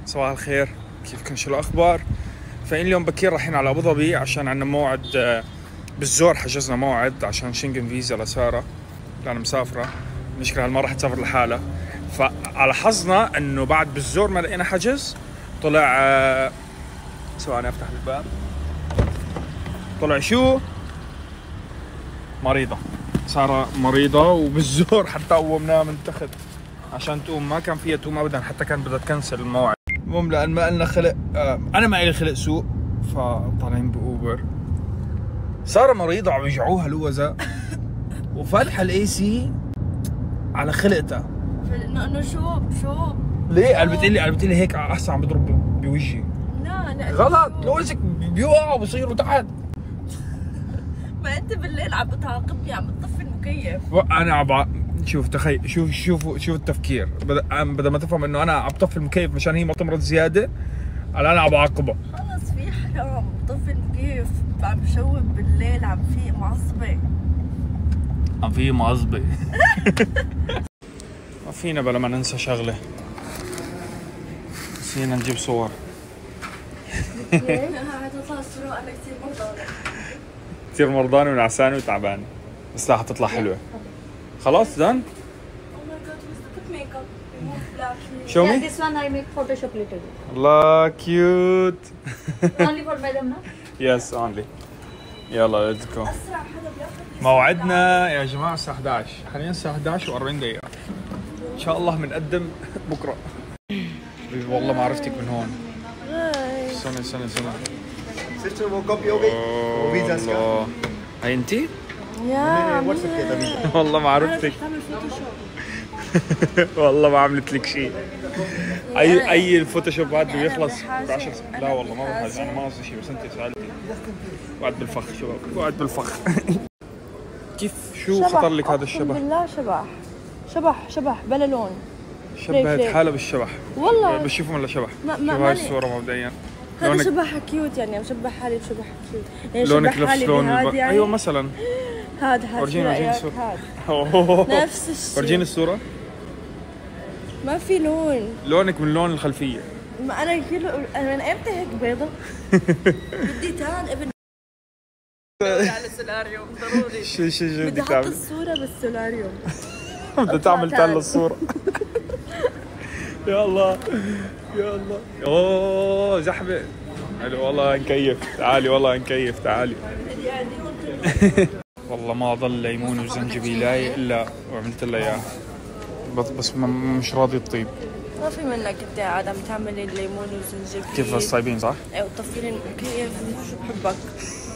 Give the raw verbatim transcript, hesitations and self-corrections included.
صباح الخير، كيفكم؟ شو الأخبار؟ فإن اليوم بكير رايحين على أبو ظبي عشان عندنا موعد بالزور. حجزنا موعد عشان شنغن فيزا لسارة لأنها مسافرة. المشكلة هالمرة رح تسافر لحالها، فعلى حظنا إنه بعد بالزور ما لقينا حجز طلع ثواني أفتح الباب. طلع شو؟ مريضة. سارة مريضة وبالزور حتى قومناها من تحت عشان تقوم، ما كان فيها تقوم أبدا، حتى كان بدها تكنسل الموعد. المهم لأن ما لنا خلق، آه أنا ما إلي خلق سوق، فطالعين بأوبر. سارة مريضة عم يوجعوها الوزة وفاتحة الاي سي على خلقتها. انه شوب شوب ليه؟ قلبت لي قلبت لي هيك احسن عم بضرب بوجهي. لا لا غلط، لوزك بيوقع وبصيروا تحت. ما انت بالليل عم بتعاقبني، عم بتطفي المكيف. انا عم شوف تخيل، شوف شوف شوف التفكير، بدل ما تفهم انه انا عم بطفي المكيف مشان هي ما تمرض زياده، انا عم بعاقبها. خلص في حرام، عم بطفي المكيف، عم بشوب بالليل، عم في معصبه عم في معصبه. ما فينا بلا ما ننسى شغله، نسينا نجيب صور. حتطلع الصورة انا كثير مرضانه كثير مرضانه ونعسانه وتعبانه، بس لا حتطلع حلوه. خلاص دان. Show me. Yeah, this one I make Photoshop little bit. الله cute. Only for madam, no? Yes only. يلا let's go. اسرع حدا بياخذ موعدنا يا جماعه الساعه إحدى عشر، حاليا الساعه إحدى عشر وأربعين دقيقه. ان شاء الله بنقدم بكره. والله ما عرفتك من هون. سنه سنه سنه. Sister will copy okay? Visa scan. هاي انتي؟ يا والله ما عرفتك. والله ما عملت لك شيء. اي اي الفوتوشوب بعد بده يخلص ب عشر سنين. لا والله ما بحاجة، انا ما قصدي شيء، بس انت سالتي. قعد بالفخ شباب، قعد بالفخ. كيف شو خطر لك هذا الشبح؟ بالله شبح شبح شبح بلا لون، شبهت حالها بالشبح والله. بشوفهم ولا شبح؟ ما شوف ما هاي الصورة مبدئيا. هذا شبح كيوت، يعني بشبه حالي بشبح كيوت، يعني لونك شبه نفس حالي لون بهاد الب... يعني. ايوه مثلا هاد هاد ورجيني ورجيني الصورة. هاد نفس الشيء. ورجيني الصورة. ما في لون. لونك من لون الخلفية. ما انا كله انا من امتى هيك بيضة؟ بدي تان ابن على سولاريوم ضروري. شو شو شو بدي بدك احط تعمل؟ الصورة بالسولاريوم. بدها تعمل تل الصورة. يا الله يا الله. اوه زحمة. حلو والله نكيف، تعالي والله نكيف تعالي. والله ما ضل ليمون وزنجبيلاي الا وعملت لها اياها، بس بس مش راضي تطيب. ما في منك انت قاعد عم تعمل الليمون والزنجبيل. كيف بس طيبين صح؟ ايوه طفي لي المكيف، شو بحبك.